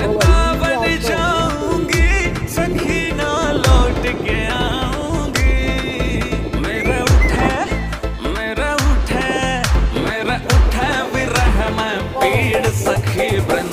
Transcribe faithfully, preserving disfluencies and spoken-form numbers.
बन जाऊंगी सखी ना लौट के आऊंगी। मेरा उठे मेरा उठे मेरा उठे विरह में पीड़ सखी।